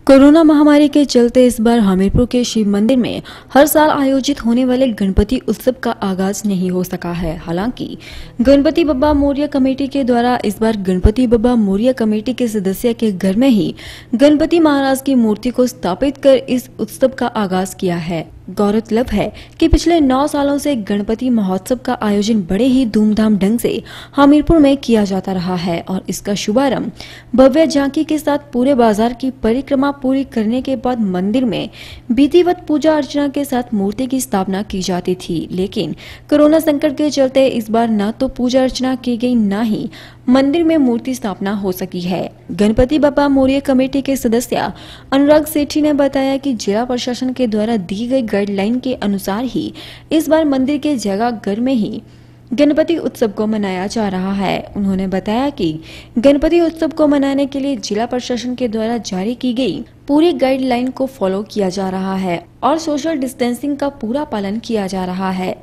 Corona महामारी के चलते इस बार हमीरपुर के शिव मंदिर में हर साल आयोजित होने वाले गणपति उत्सव का आगाज नहीं हो सका है। हालांकि गणपति बप्पा मोरया कमेटी के द्वारा इस बार गणपति बप्पा मोरया कमेटी के सदस्य के घर में ही गणपति महाराज की मूर्ति को स्थापित कर इस उत्सव का आगाज किया है। गौरतलब है कि पिछले 9 सालों से गणपति महोत्सव का आयोजन बड़े ही धूमधाम ढंग से हमीरपुर में किया जाता रहा है और इसका शुभारंभ भव्य झांकी के साथ पूरे बाजार की परिक्रमा पूरी करने के बाद मंदिर में विधिवत पूजा अर्चना के साथ मूर्ति की स्थापना की जाती थी। लेकिन कोरोना संकट के चलते इस बार न तो पूजा अर्चना की गई, न ही मंदिर में मूर्ति स्थापना हो सकी है। गणपति बप्पा मोरया कमेटी के सदस्य अनुराग सेठी ने बताया कि जिला प्रशासन के द्वारा दी गई गाइडलाइन के अनुसार ही इस बार मंदिर के जगह घर में ही गणपति उत्सव को मनाया जा रहा है। उन्होंने बताया कि गणपति उत्सव को मनाने के लिए जिला प्रशासन के द्वारा जारी की गई पूरी गाइडलाइन को फॉलो किया जा रहा है और सोशल डिस्टेंसिंग का पूरा पालन किया जा रहा है।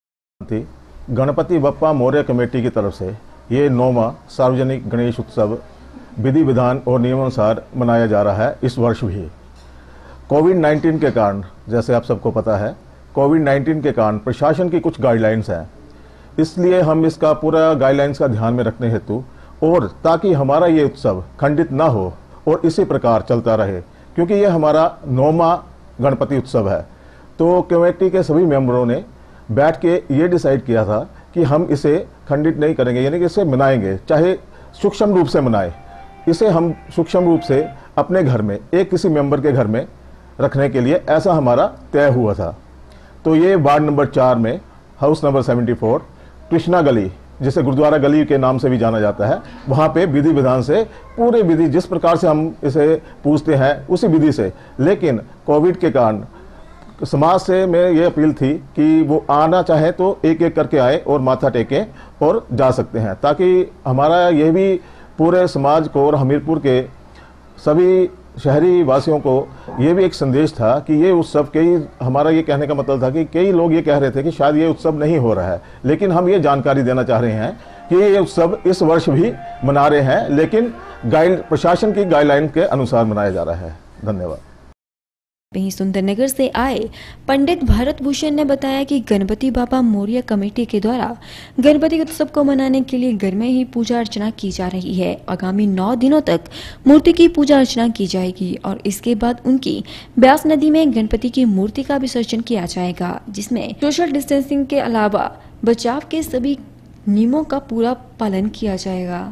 गणपति बप्पा मोरया कमेटी की तरफ से ये 9वां सार्वजनिक गणेश उत्सव विधि विधान और नियमानुसार मनाया जा रहा है। इस वर्ष भी कोविड-19 के कारण, जैसे आप सबको पता है, कोविड-19 के कारण प्रशासन की कुछ गाइडलाइंस हैं, इसलिए हम इसका पूरा गाइडलाइंस का ध्यान में रखने हेतु और ताकि हमारा ये उत्सव खंडित ना हो और इसी प्रकार चलता रहे, क्योंकि ये हमारा 9वां गणपति उत्सव है, तो कमेटी के सभी मेंबरों ने बैठ के ये डिसाइड किया था कि हम इसे खंडित नहीं करेंगे, यानी कि इसे मनाएंगे, चाहे सूक्ष्म रूप से मनाए। इसे हम सूक्ष्म रूप से अपने घर में एक किसी मेंबर के घर में रखने के लिए ऐसा हमारा तय हुआ था। तो ये वार्ड नंबर 4 में हाउस नंबर 74 कृष्णा गली, जिसे गुरुद्वारा गली के नाम से भी जाना जाता है, वहाँ पे विधि विधान से पूरे विधि जिस प्रकार से हम इसे पूजते हैं उसी विधि से, लेकिन कोविड के कारण समाज से मैं ये अपील थी कि वो आना चाहे तो एक एक करके आए और माथा टेकें और जा सकते हैं, ताकि हमारा ये भी पूरे समाज को और हमीरपुर के सभी शहरी वासियों को ये भी एक संदेश था कि ये उत्सव, कई हमारा ये कहने का मतलब था कि कई लोग ये कह रहे थे कि शायद ये उत्सव नहीं हो रहा है, लेकिन हम ये जानकारी देना चाह रहे हैं कि ये उत्सव इस वर्ष भी मना रहे हैं, लेकिन प्रशासन की गाइडलाइन के अनुसार मनाया जा रहा है। धन्यवाद। वहीं सुंदरनगर से आए पंडित भारत भूषण ने बताया कि गणपति बप्पा मोरया कमेटी के द्वारा गणपति उत्सव को मनाने के लिए घर में ही पूजा अर्चना की जा रही है। आगामी 9 दिनों तक मूर्ति की पूजा अर्चना की जाएगी और इसके बाद उनकी ब्यास नदी में गणपति की मूर्ति का विसर्जन किया जाएगा, जिसमें सोशल डिस्टेंसिंग के अलावा बचाव के सभी नियमों का पूरा पालन किया जाएगा।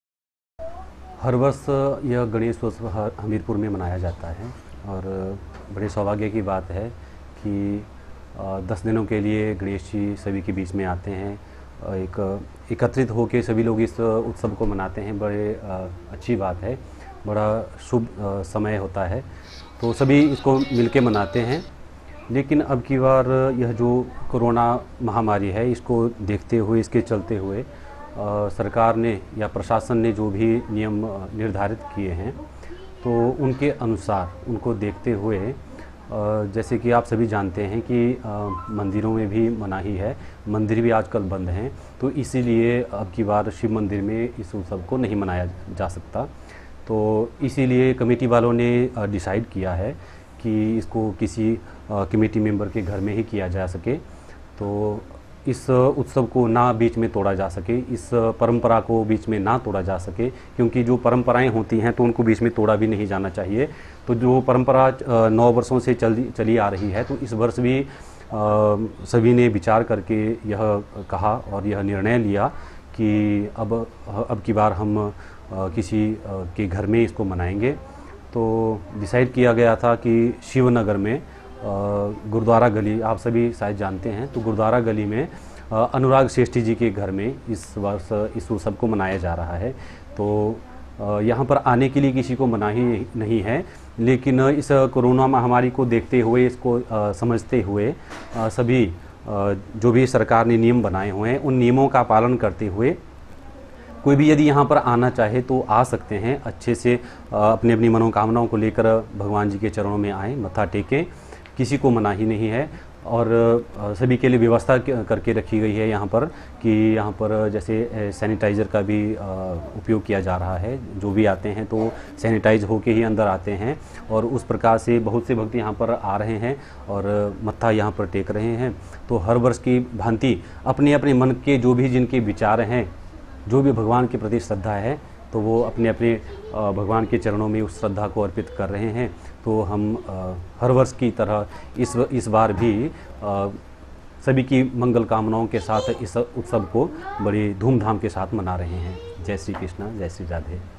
हर वर्ष यह गणेश उत्सव हमीरपुर में मनाया जाता है और बड़े सौभाग्य की बात है कि 10 दिनों के लिए गणेश जी सभी के बीच में आते हैं, एक एकत्रित होकर सभी लोग इस उत्सव को मनाते हैं। बड़े अच्छी बात है, बड़ा शुभ समय होता है, तो सभी इसको मिलके मनाते हैं। लेकिन अब की बार यह जो कोरोना महामारी है, इसको देखते हुए, इसके चलते हुए सरकार ने या प्रशासन ने जो भी नियम निर्धारित किए हैं, तो उनके अनुसार, उनको देखते हुए, जैसे कि आप सभी जानते हैं कि मंदिरों में भी मनाही है, मंदिर भी आजकल बंद हैं, तो इसीलिए अब की बार शिव मंदिर में इस उत्सव को नहीं मनाया जा सकता। तो इसीलिए कमेटी वालों ने डिसाइड किया है कि इसको किसी कमेटी मेंबर के घर में ही किया जा सके, तो इस उत्सव को ना बीच में तोड़ा जा सके, इस परंपरा को बीच में ना तोड़ा जा सके, क्योंकि जो परंपराएं होती हैं तो उनको बीच में तोड़ा भी नहीं जाना चाहिए। तो जो परंपरा 9 वर्षों से चली आ रही है, तो इस वर्ष भी सभी ने विचार करके यह कहा और यह निर्णय लिया कि अब की बार हम किसी के घर में इसको मनाएंगे। तो डिसाइड किया गया था कि शिवनगर में गुरुद्वारा गली, आप सभी शायद जानते हैं, तो गुरुद्वारा गली में अनुराग सेठी जी के घर में इस वर्ष इस उत्सव को मनाया जा रहा है। तो यहाँ पर आने के लिए किसी को मनाही नहीं है, लेकिन इस कोरोना महामारी को देखते हुए, इसको समझते हुए सभी जो भी सरकार ने नियम बनाए हुए हैं, उन नियमों का पालन करते हुए कोई भी यदि यहाँ पर आना चाहे तो आ सकते हैं। अच्छे से अपनी अपनी मनोकामनाओं को लेकर भगवान जी के चरणों में आएँ, मत्था टेकें, किसी को मनाही नहीं है। और सभी के लिए व्यवस्था करके रखी गई है यहाँ पर, कि यहाँ पर जैसे सैनिटाइज़र का भी उपयोग किया जा रहा है। जो भी आते हैं तो सैनिटाइज होके ही अंदर आते हैं, और उस प्रकार से बहुत से भक्त यहाँ पर आ रहे हैं और मत्था यहाँ पर टेक रहे हैं। तो हर वर्ष की भांति अपने अपने मन के जो भी जिनके विचार हैं, जो भी भगवान के प्रति श्रद्धा है, तो वो अपने अपने भगवान के चरणों में उस श्रद्धा को अर्पित कर रहे हैं। तो हम हर वर्ष की तरह इस बार भी सभी की मंगल कामनाओं के साथ इस उत्सव को बड़ी धूमधाम के साथ मना रहे हैं। जय श्री कृष्णा, जय श्री राधे।